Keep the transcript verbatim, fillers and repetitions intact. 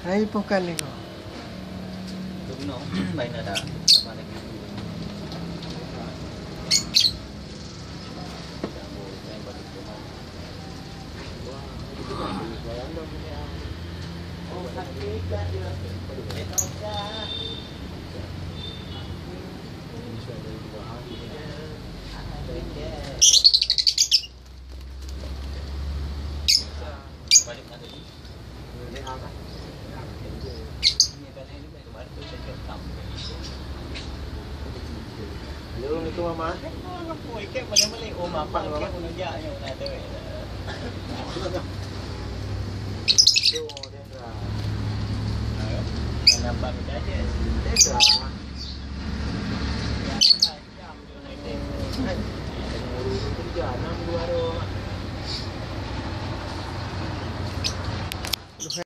Hai bukan ni kau. Tunggu, main ada. Mana kita? Oh, sakit kan dia. Eh, tahu tak? Balik mana ni? Balik apa? Ini kan ini baru tu saya cakap. Assalamualaikum mama. Apa ikat balik-balik oh mak pak ikat pun ajak yang nak tu. Yo, dia dah. Nampak kita aja. Dia dah.